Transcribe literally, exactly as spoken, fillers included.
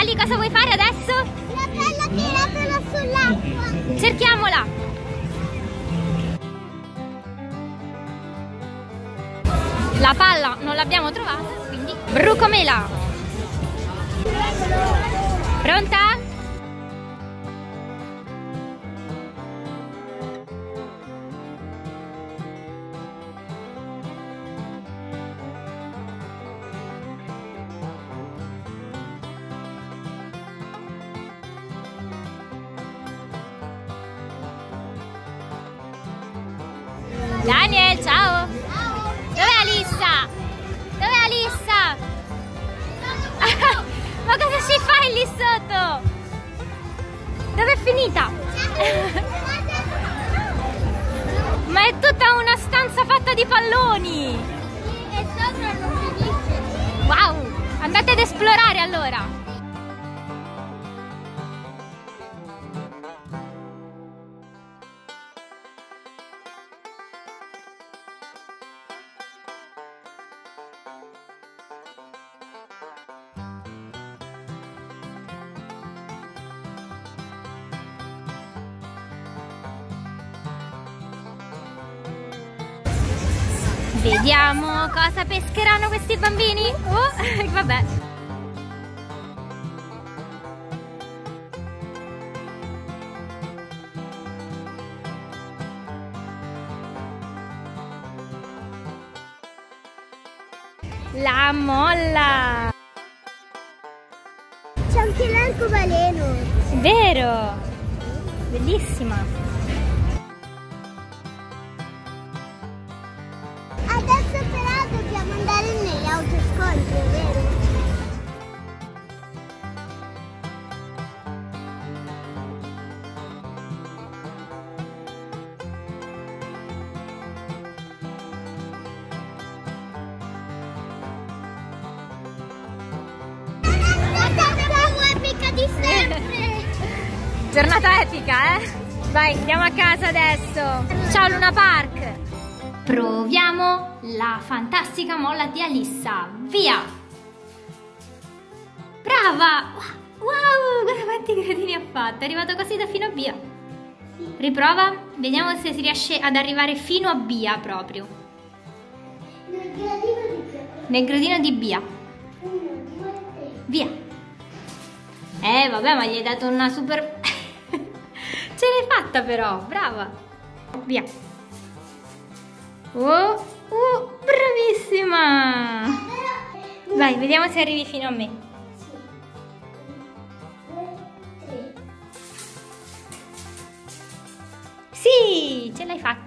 Ali, cosa vuoi fare adesso? La palla tiratela sull'acqua. Cerchiamola. La palla non l'abbiamo trovata, quindi Brucomela. Pronta? Daniel, ciao! Dov'è Alissa? Dov'è Alissa? Ma cosa ci fai lì sotto? Dov'è finita? Ma è tutta una stanza fatta di palloni! E sopra non finisce. Wow! Andate ad esplorare allora! Vediamo cosa pescheranno questi bambini. Oh, vabbè. La molla. C'è anche l'arcobaleno. Vero. Bellissima. Adesso però dobbiamo andare negli autoscontri, vero? Epica di sempre! Giornata epica, eh? Vai, andiamo a casa adesso. Ciao Luna Park. Proviamo la fantastica molla di Alissa. Via! Brava! Wow, guarda quanti gradini ha fatto. È arrivato così da fino a via. Riprova, vediamo se si riesce ad arrivare fino a Bia proprio. Nel gradino di Bia. Nel gradino di Bia. Uno, due, tre. Via. Eh, vabbè, ma gli hai dato una super... Ce l'hai fatta però, brava. Via. Oh, oh, bravissima! Vai, vediamo se arrivi fino a me. Sì, ce l'hai fatta.